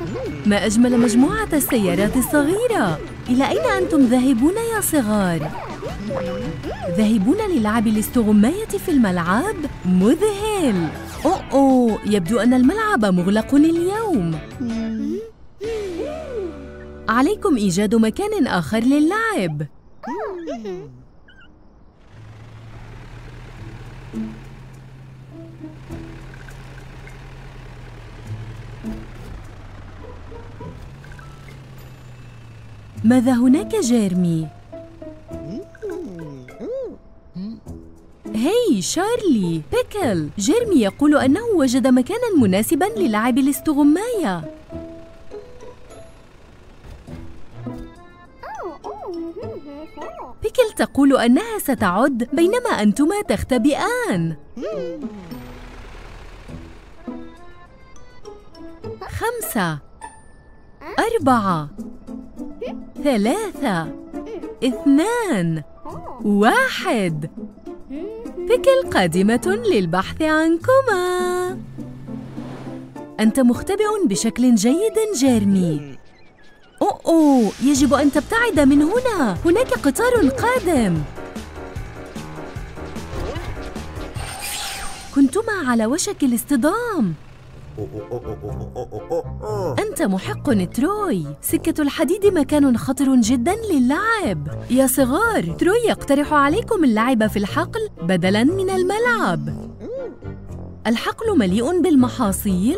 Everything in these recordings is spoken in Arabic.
ما أجمل مجموعة السيارات الصغيرة! إلى أين أنتم ذاهبون يا صغار؟ ذاهبون للعب الاستغماية في الملعب؟ مذهل! أوه، يبدو أن الملعب مغلق اليوم. عليكم إيجاد مكان آخر للعب. ماذا هناك جيرمي؟ هاي شارلي، بيكل، جيرمي يقول أنه وجد مكاناً مناسباً للعب الاستغماية. بيكل تقول أنها ستعد بينما أنتما تختبئان. 5 4 3 2 1. بيكل قادمة للبحث عنكما. أنت مختبئ بشكل جيد جيرمي. أوه، يجب أن تبتعد من هنا. هناك قطار قادم. كنتما على وشك الاصطدام. أنت محق تروي. سكة الحديد مكان خطر جداً للعب. يا صغار، تروي يقترح عليكم اللعب في الحقل بدلاً من الملعب. الحقل مليء بالمحاصيل.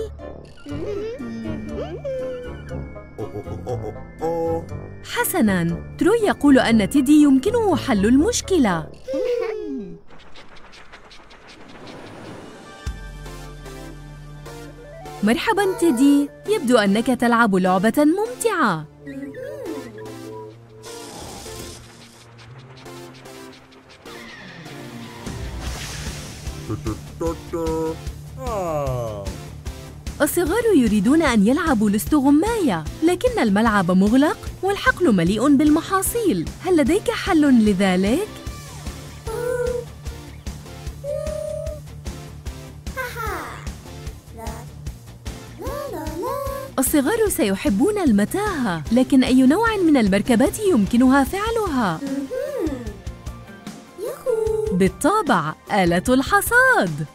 حسناً، تروي يقول أن تيدي يمكنه حل المشكلة. مرحباً تيدي، يبدو أنك تلعب لعبة ممتعة. الصغار يريدون أن يلعبوا الاستغماية، لكن الملعب مغلق والحقل مليء بالمحاصيل. هل لديك حل لذلك؟ الصغار سيحبون المتاهة، لكن أي نوع من المركبات يمكنها فعلها؟ بالطبع، آلة الحصاد.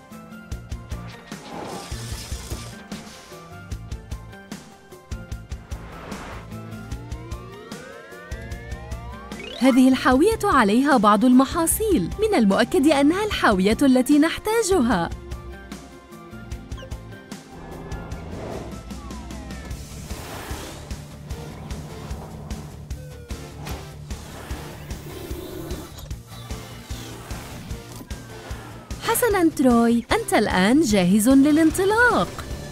هذه الحاوية عليها بعض المحاصيل، من المؤكد أنها الحاوية التي نحتاجها. حسناً تروي، أنت الآن جاهز للانطلاق.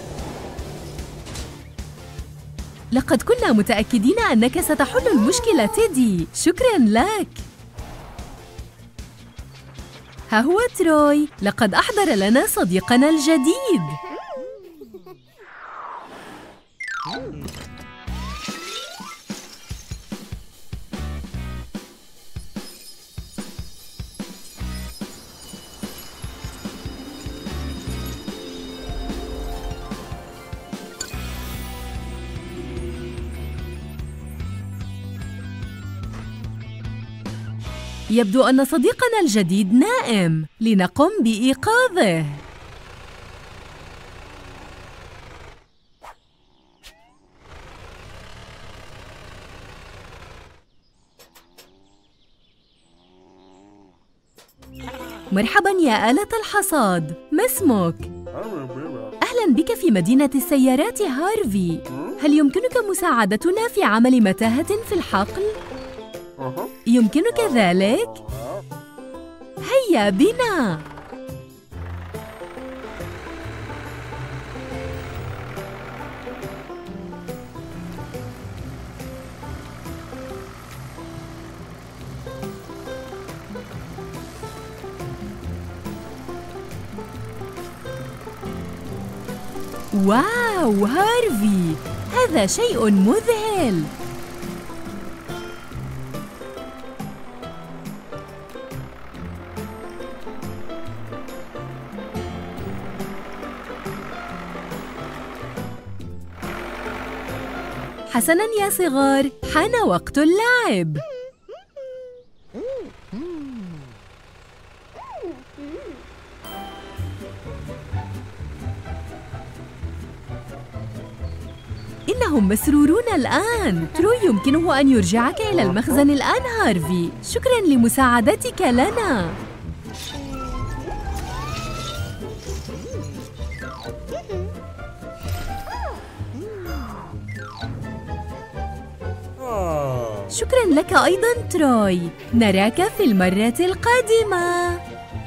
لقد كنا متأكدين أنك ستحل المشكلة تيدي. شكراً لك. ها هو تروي، لقد أحضر لنا صديقنا الجديد. يبدو أن صديقنا الجديد نائم. لنقم بإيقاظه. مرحباً يا آلة الحصاد، ما اسمك؟ أهلاً بك في مدينة السيارات هارفي. هل يمكنك مساعدتنا في عمل متاهة في الحقل؟ يمكنك ذلك؟ هيا بنا. واو هارفي، هذا شيء مذهل. حسناً يا صغار، حان وقت اللعب. إنهم مسرورون الآن. تروي يمكنه أن يرجعك إلى المخزن الآن هارفي. شكراً لمساعدتك لنا. شكراً لك أيضاً تروي. نراك في المرة القادمة.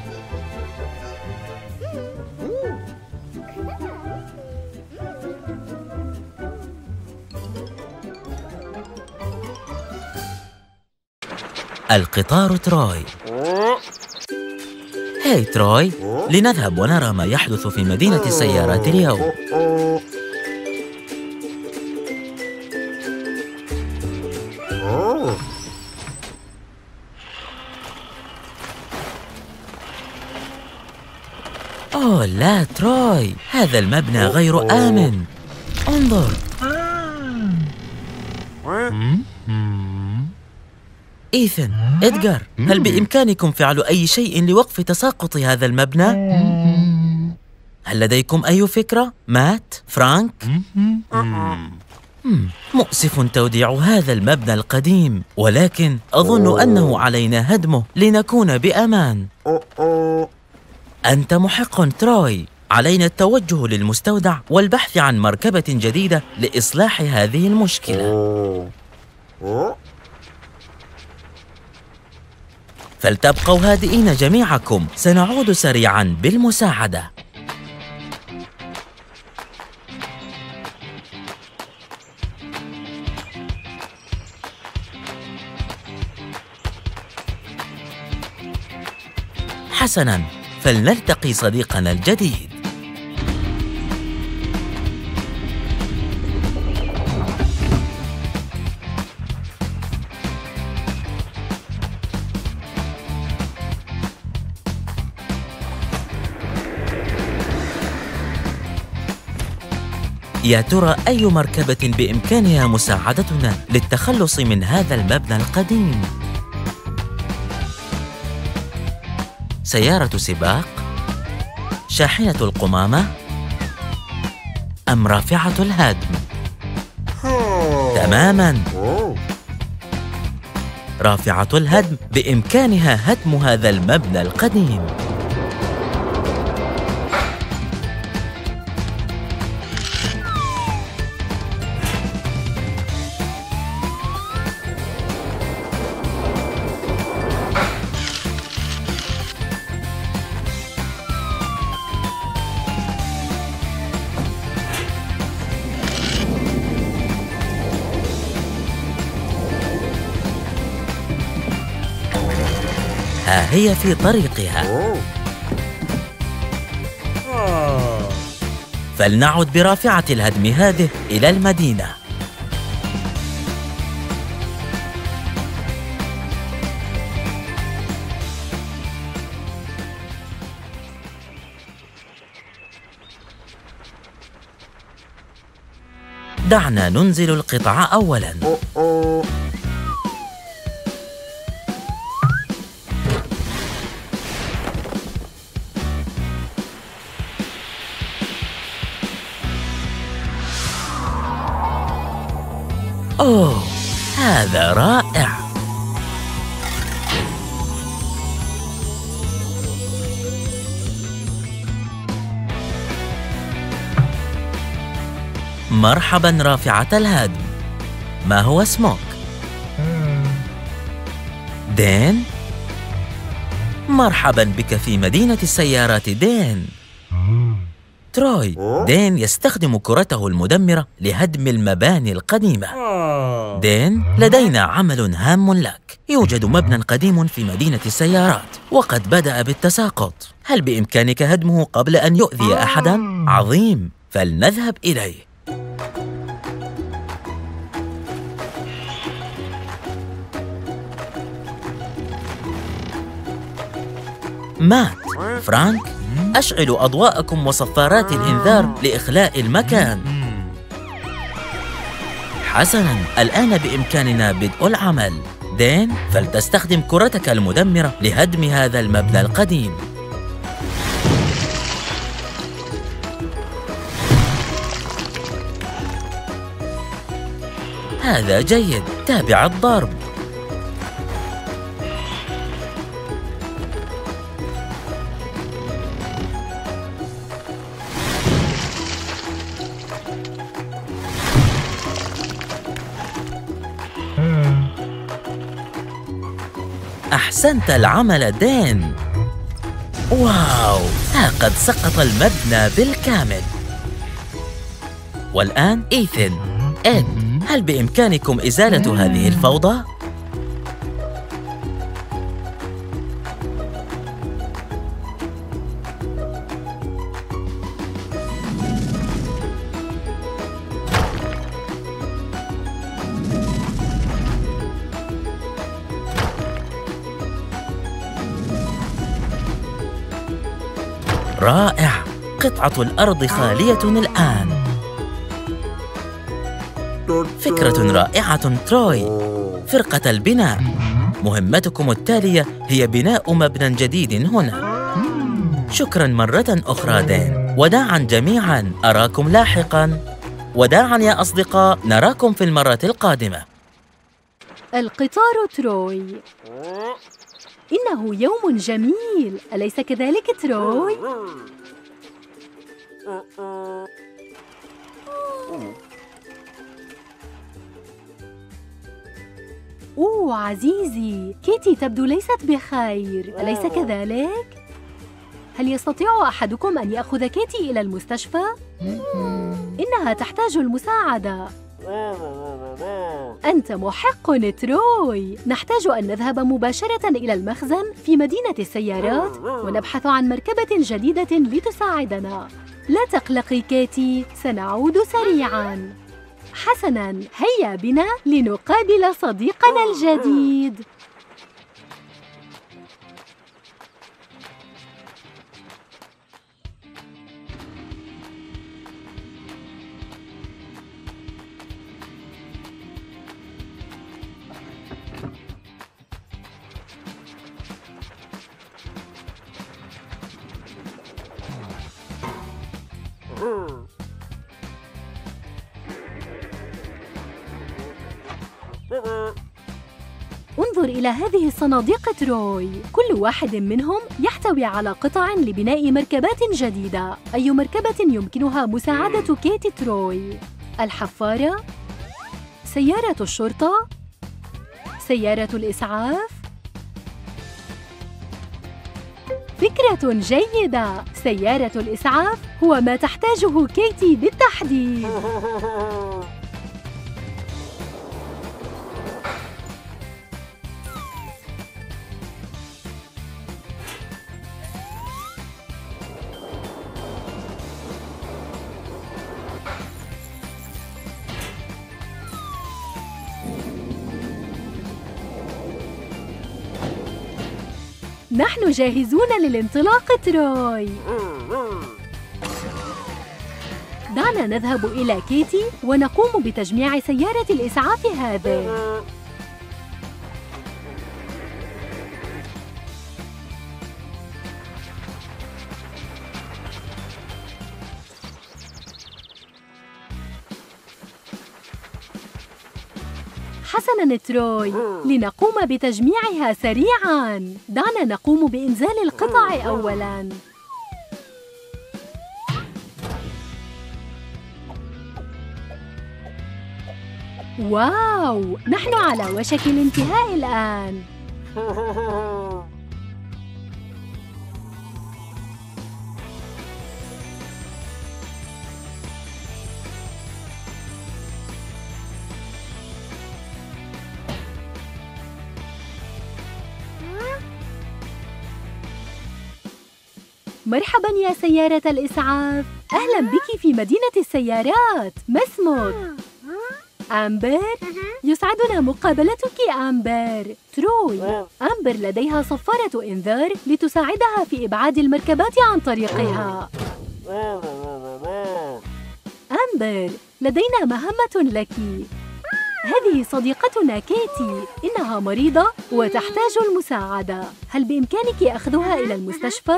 القطار تروي. هاي تروي، لنذهب ونرى ما يحدث في مدينة السيارات اليوم. أوه لا تروي، هذا المبنى غير آمن. انظر. إيثن، إدغار، هل بإمكانكم فعل أي شيء لوقف تساقط هذا المبنى؟ هل لديكم أي فكرة؟ مات؟ فرانك؟ مؤسف توديع هذا المبنى القديم، ولكن أظن أنه علينا هدمه لنكون بأمان. أنت محق تروي، علينا التوجه للمستودع والبحث عن مركبة جديدة لإصلاح هذه المشكلة. فلتبقوا هادئين جميعكم، سنعود سريعاً بالمساعدة. حسناً، فلنلتقي صديقنا الجديد. يا ترى أي مركبة بإمكانها مساعدتنا للتخلص من هذا المبنى القديم؟ سيارة سباق؟ شاحنة القمامة؟ أم رافعة الهدم؟ تماماً، رافعة الهدم بإمكانها هدم هذا المبنى القديم. ها هي في طريقها. فلنعد برافعة الهدم هذه إلى المدينة. دعنا ننزل القطع أولاً. أوه، هذا رائع. مرحباً رافعة الهدم. ما هو اسمك؟ دين؟ مرحباً بك في مدينة السيارات دين. تروي، دين يستخدم كرته المدمرة لهدم المباني القديمة. دين، لدينا عمل هام لك. يوجد مبنى قديم في مدينة السيارات وقد بدأ بالتساقط. هل بإمكانك هدمه قبل أن يؤذي أحداً؟ عظيم، فلنذهب إليه. مات، فرانك، أشعلوا أضواءكم وصفارات الإنذار لإخلاء المكان. حسناً، الآن بإمكاننا بدء العمل. دين، فلتستخدم كرتك المدمرة لهدم هذا المبنى القديم. هذا جيد، تابع الضرب. أحسنت العمل دين. واو، ها قد سقط المبنى بالكامل. والآن إيثن، إد، هل بإمكانكم إزالة هذه الفوضى؟ رائع، قطعة الأرض خالية الآن. فكرة رائعة تروي. فرقة البناء، مهمتكم التالية هي بناء مبنى جديد هنا. شكراً مرة أخرى دين. وداعاً جميعاً، أراكم لاحقاً. وداعاً يا أصدقاء، نراكم في المرة القادمة. القطار تروي. إنه يوم جميل، أليس كذلك تروي؟ أوه عزيزي، كيتي تبدو ليست بخير، أليس كذلك؟ هل يستطيع أحدكم أن يأخذ كيتي إلى المستشفى؟ إنها تحتاج المساعدة. أنت محق تروي. نحتاج أن نذهب مباشرة إلى المخزن في مدينة السيارات ونبحث عن مركبة جديدة لتساعدنا. لا تقلقي كيتي، سنعود سريعاً. حسناً، هيا بنا لنقابل صديقنا الجديد. انظر إلى هذه الصناديق تروي، كل واحد منهم يحتوي على قطع لبناء مركبات جديدة. أي مركبة يمكنها مساعدة كيتي تروي؟ الحفارة، سيارة الشرطة، سيارة الإسعاف. فكرة جيدة، سيارة الإسعاف هو ما تحتاجه كيتي بالتحديد. نحن جاهزون للانطلاق تروي. دعنا نذهب إلى كيتي ونقوم بتجميع سيارة الإسعاف هذه. حسناً تروي، لنقوم بتجميعها سريعاً. دعنا نقوم بإنزال القطع أولاً. واو، نحن على وشك الانتهاء الآن. مرحباً يا سيارة الإسعاف، أهلاً بك في مدينة السيارات. ما اسمك؟ أمبر؟ يسعدنا مقابلتك أمبر. تروي، أمبر لديها صفارة إنذار لتساعدها في إبعاد المركبات عن طريقها. أمبر، لدينا مهمة لك. هذه صديقتنا كيتي، إنها مريضة وتحتاج المساعدة. هل بإمكانك أخذها إلى المستشفى؟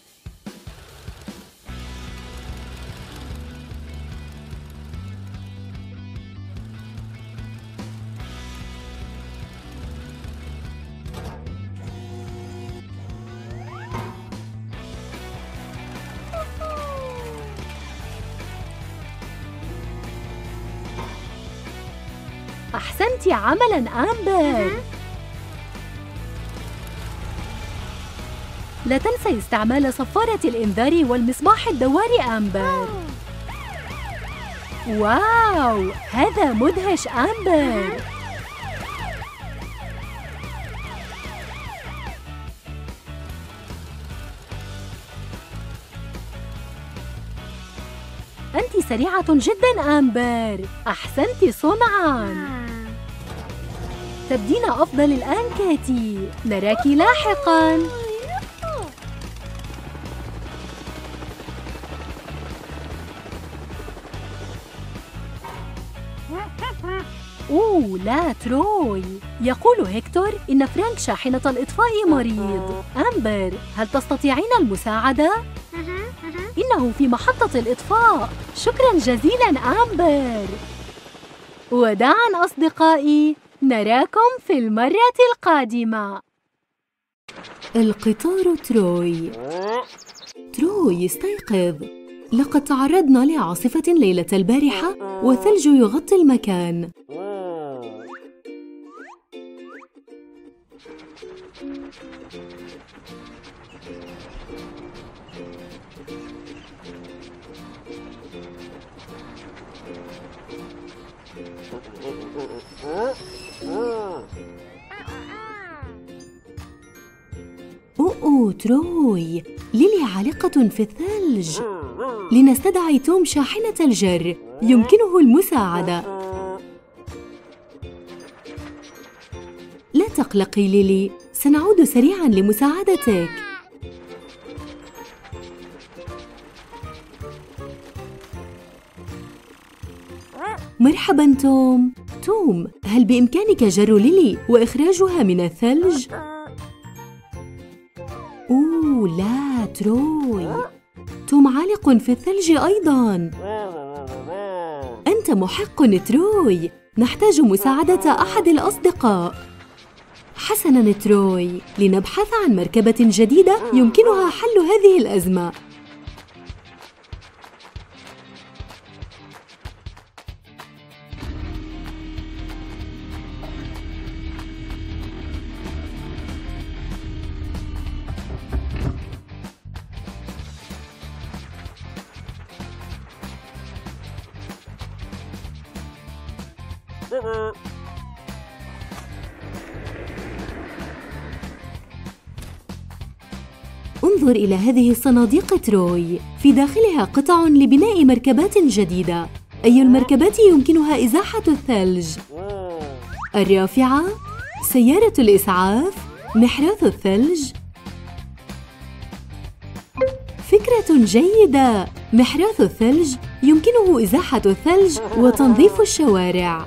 أحسنتِ عملاً آمبر. لا تنسي استعمال صفارة الإنذار والمصباح الدواري آمبر. واو، هذا مدهش آمبر. أنتِ سريعة جداً آمبر. أحسنتِ صنعاً. تبدين أفضل الآن كيتي. نراكِ لاحقاً. أوه لا تروي. يقول هيكتور إن فرانك شاحنة الإطفاء مريض. آمبر، هل تستطيعين المساعدة؟ إنه في محطة الإطفاء. شكراً جزيلاً آمبر. وداعاً أصدقائي، نراكم في المرة القادمة. القطار تروي. تروي استيقظ. لقد تعرضنا لعاصفة ليلة البارحة والثلج يغطي المكان. أوه تروي، ليلي عالقة في الثلج. لنستدعي توم شاحنة الجر، يمكنه المساعدة. لا تقلقي ليلي، سنعود سريعاً لمساعدتك. مرحباً توم. توم، هل بإمكانك جر ليلي وإخراجها من الثلج؟ أوه لا تروي، توم عالق في الثلج أيضاً. أنت محق تروي، نحتاج مساعدة أحد الأصدقاء. حسناً تروي، لنبحث عن مركبة جديدة يمكنها حل هذه الأزمة. انظر إلى هذه الصناديق تروي، في داخلها قطع لبناء مركبات جديدة. أي المركبات يمكنها إزاحة الثلج؟ الرافعة، سيارة الإسعاف، محراث الثلج. فكرة جيدة. محراث الثلج يمكنه إزاحة الثلج وتنظيف الشوارع.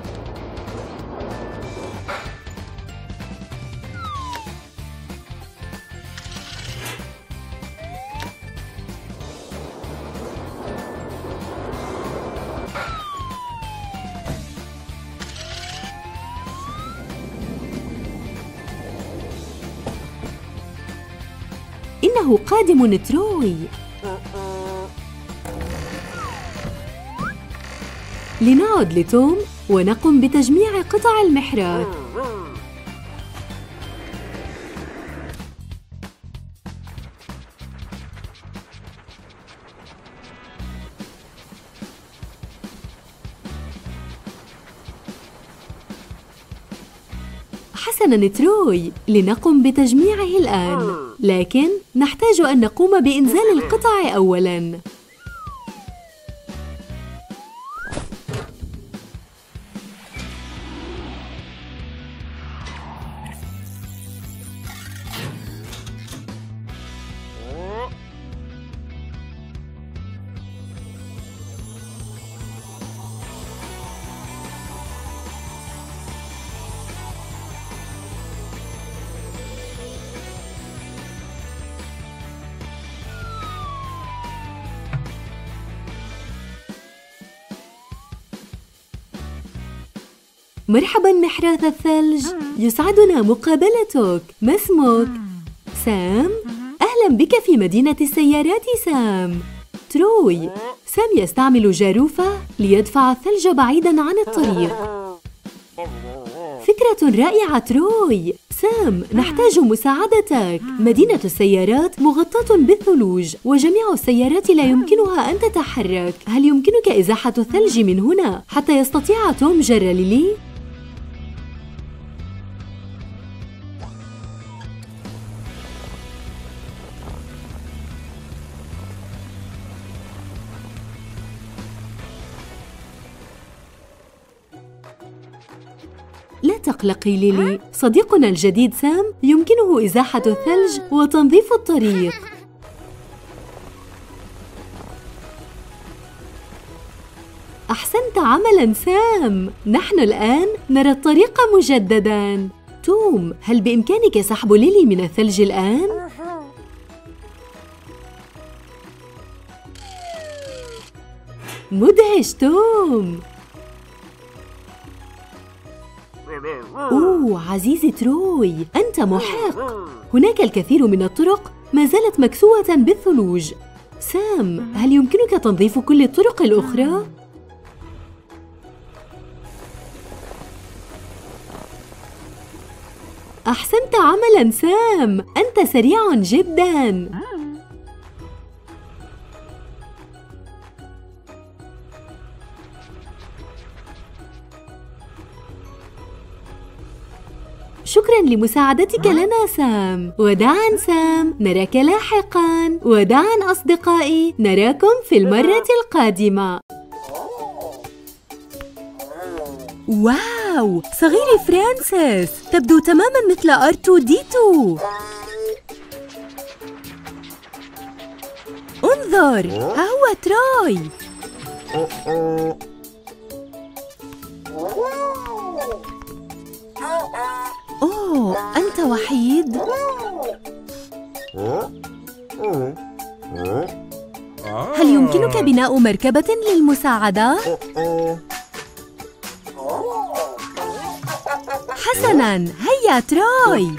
إنه قادم تروي. لنعد لتوم ونقم بتجميع قطع المحراث. حسناً تروي، لنقم بتجميعه الآن، لكن نحتاج أن نقوم بإنزال القطع أولاً. مرحباً محراث الثلج، يسعدنا مقابلتك. ما اسمك؟ سام؟ أهلاً بك في مدينة السيارات سام. تروي، سام يستعمل جاروفة ليدفع الثلج بعيداً عن الطريق. فكرة رائعة تروي. سام، نحتاج مساعدتك. مدينة السيارات مغطاة بالثلوج وجميع السيارات لا يمكنها أن تتحرك. هل يمكنك إزاحة الثلج من هنا حتى يستطيع توم جر ليلي؟ لا تقلقي ليلي، صديقنا الجديد سام يمكنه إزاحة الثلج وتنظيف الطريق. أحسنت عملاً سام، نحن الآن نرى الطريق مجدداً. توم، هل بإمكانك سحب ليلي من الثلج الآن؟ مدهش توم. أوه عزيزي تروي، أنت محق. هناك الكثير من الطرق ما زالت مكسوة بالثلوج. سام، هل يمكنك تنظيف كل الطرق الأخرى؟ أحسنت عملاً سام، أنت سريع جداً. شكراً لمساعدتك لنا سام. وداعاً سام، نراك لاحقاً. وداعاً أصدقائي، نراكم في المرة القادمة. واو، صغيري فرانسيس، تبدو تماماً مثل R2-D2. انظر، ها هو تروي. أوه، أنت وحيد؟ هل يمكنك بناء مركبة للمساعدة؟ حسناً، هيا تروي.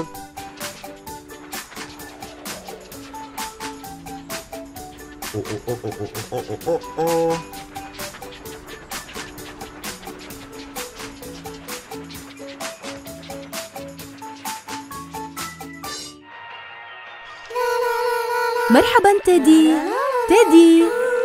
مرحباً تيدي. تيدي،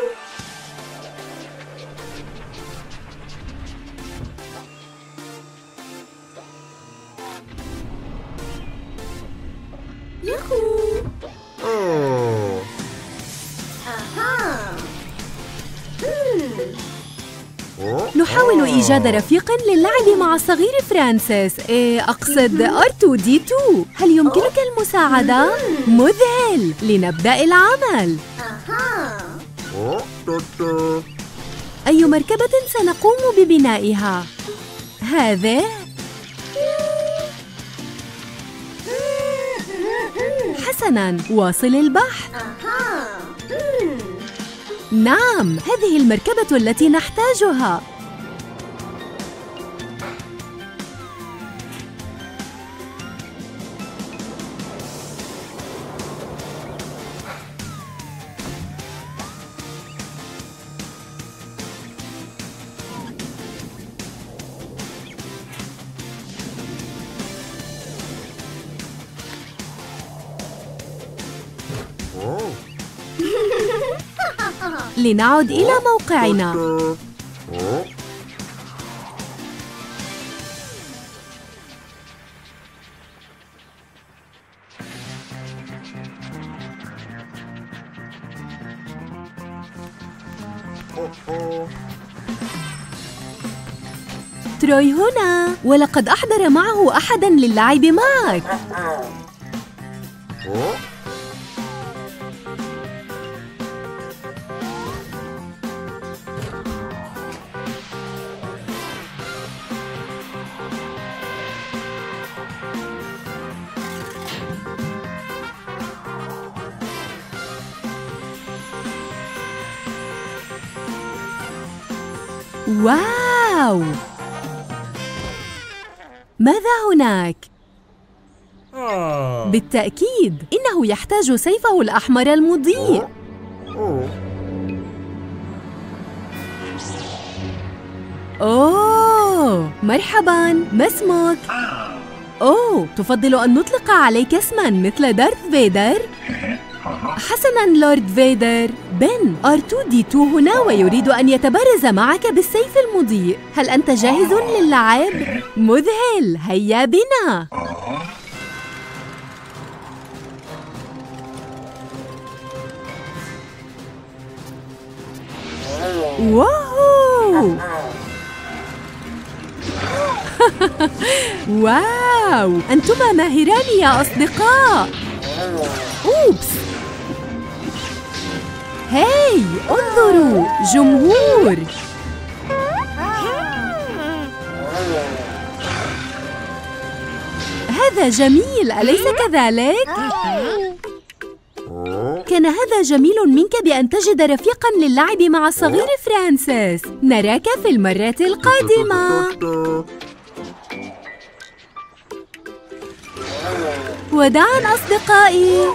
نحاول إيجاد رفيق للعب مع الصغير فرانسيس. أقصد R2-D2. هل يمكنك المساعدة؟ مذهل، لنبدأ العمل. أي مركبة سنقوم ببنائها؟ هذه؟ حسناً، واصل البحث. نعم، هذه المركبة التي نحتاجها. لنعد إلى موقعنا. تروي هنا، ولقد أحضر معه أحداً للعب معك. واو! ماذا هناك؟ بالتأكيد إنه يحتاج سيفه الأحمر المضيء. أوه، مرحباً، ما اسمك؟ أوه، تفضل أن نطلق عليك اسماً مثل دارث فيدر؟ حسناً لورد فيدر. بن، R2-D2 هنا ويريد أن يتبارز معك بالسيف المضيء. هل أنت جاهز للعب؟ مذهل، هيا بنا. واو واو، أنتما ماهران يا أصدقاء. أوبس، هاي انظروا جمهور. هذا جميل، أليس كذلك؟ كان هذا جميل منك بأن تجد رفيقاً للعب مع الصغير فرانسيس. نراك في المرة القادمة. وداعاً أصدقائي.